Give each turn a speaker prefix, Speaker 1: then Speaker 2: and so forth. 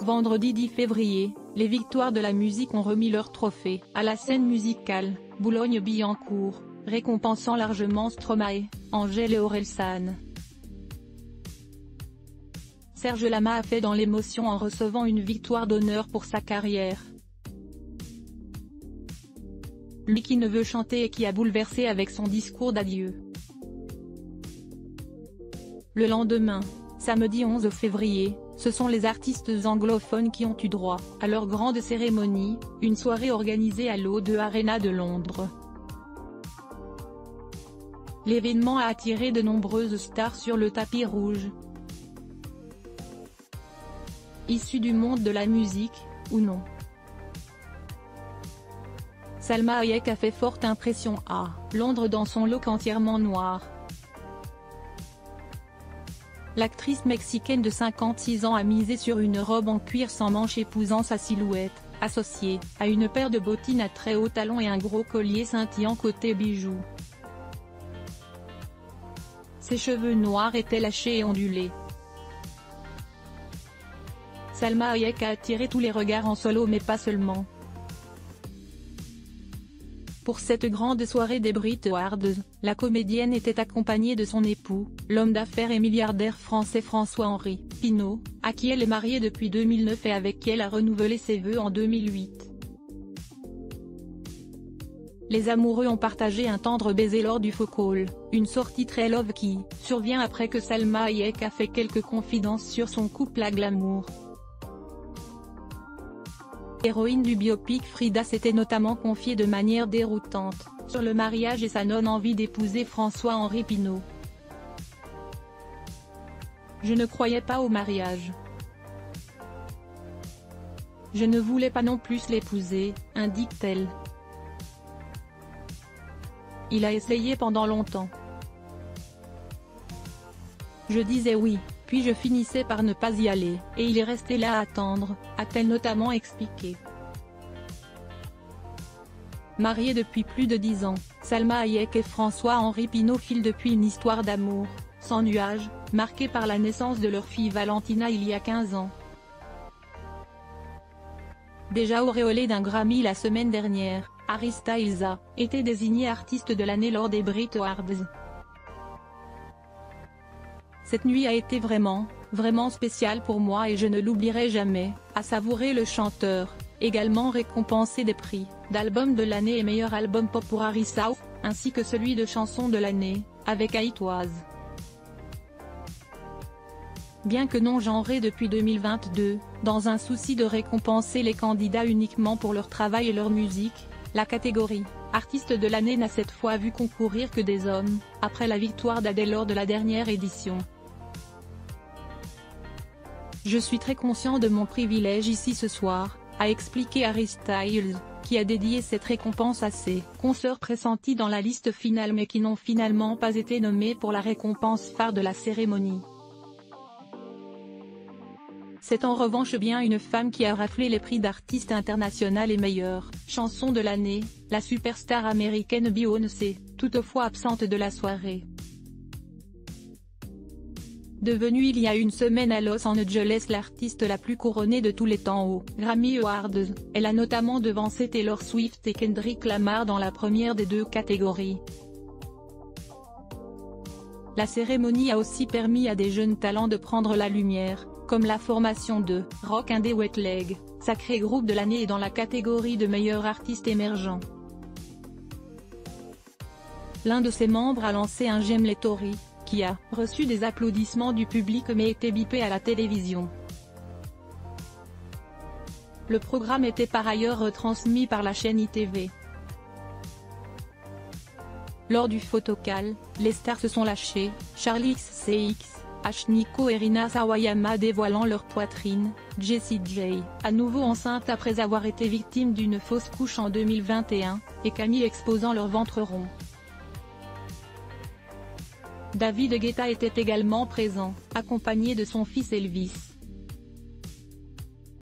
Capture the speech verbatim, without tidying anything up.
Speaker 1: Vendredi dix février, les victoires de la musique ont remis leur trophée à la scène musicale, Boulogne-Billancourt, récompensant largement Stromae, Angèle et Orelsan. Serge Lama a fait dans l'émotion en recevant une victoire d'honneur pour sa carrière. Lui qui ne veut chanter et qui a bouleversé avec son discours d'adieu. Le lendemain, samedi onze février, ce sont les artistes anglophones qui ont eu droit à leur grande cérémonie, une soirée organisée à l'O deux Arena de Londres. L'événement a attiré de nombreuses stars sur le tapis rouge. Issues du monde de la musique, ou non. Salma Hayek a fait forte impression à Londres dans son look entièrement noir. L'actrice mexicaine de cinquante-six ans a misé sur une robe en cuir sans manches épousant sa silhouette, associée à une paire de bottines à très hauts talons et un gros collier scintillant côté bijoux. Ses cheveux noirs étaient lâchés et ondulés. Salma Hayek a attiré tous les regards en solo mais pas seulement. Pour cette grande soirée des Brit Awards, la comédienne était accompagnée de son époux, l'homme d'affaires et milliardaire français François-Henri Pinault, à qui elle est mariée depuis deux mille neuf et avec qui elle a renouvelé ses vœux en deux mille huit. Les amoureux ont partagé un tendre baiser lors du faux call, une sortie très love qui survient après que Salma Hayek a fait quelques confidences sur son couple à glamour. L'héroïne du biopic Frida s'était notamment confiée de manière déroutante sur le mariage et sa non-envie d'épouser François-Henri Pinault. « Je ne croyais pas au mariage. Je ne voulais pas non plus l'épouser », indique-t-elle. Il a essayé pendant longtemps. Je disais oui, puis je finissais par ne pas y aller, et il est resté là à attendre, a-t-elle notamment expliqué. Mariés depuis plus de dix ans, Salma Hayek et François-Henri Pinault filent depuis une histoire d'amour, sans nuages, marquée par la naissance de leur fille Valentina il y a quinze ans. Déjà auréolée d'un Grammy la semaine dernière, Harry Styles a été désigné artiste de l'année lors des Brit Awards. Cette nuit a été vraiment, vraiment spéciale pour moi et je ne l'oublierai jamais, a savouré le chanteur, également récompensé des prix d'album de l'année et meilleur album pop pour Harry Styles, ainsi que celui de chanson de l'année, avec It Was. Bien que non genré depuis deux mille vingt-deux, dans un souci de récompenser les candidats uniquement pour leur travail et leur musique, la catégorie Artiste de l'année n'a cette fois vu concourir que des hommes, après la victoire d'Adèle lors de la dernière édition. Je suis très conscient de mon privilège ici ce soir, a expliqué Harry Styles, qui a dédié cette récompense à ses consoeurs pressenties dans la liste finale mais qui n'ont finalement pas été nommées pour la récompense phare de la cérémonie. C'est en revanche bien une femme qui a raflé les prix d'artiste international et meilleure chanson de l'année, la superstar américaine Beyoncé, toutefois absente de la soirée. Devenue il y a une semaine à Los Angeles l'artiste la plus couronnée de tous les temps aux Grammy Awards, elle a notamment devancé Taylor Swift et Kendrick Lamar dans la première des deux catégories. La cérémonie a aussi permis à des jeunes talents de prendre la lumière, comme la formation de rock indé Wet Leg, sacré groupe de l'année et dans la catégorie de meilleur artiste émergent. L'un de ses membres a lancé un J'aime les Tories, qui a reçu des applaudissements du public mais été bipé à la télévision. Le programme était par ailleurs retransmis par la chaîne I T V. Lors du photocall, les stars se sont lâchées, Charli X C X, Ashniko et Rina Sawayama dévoilant leur poitrine, Jessie J, à nouveau enceinte après avoir été victime d'une fausse couche en deux mille vingt et un, et Camille exposant leur ventre rond. David Guetta était également présent, accompagné de son fils Elvis.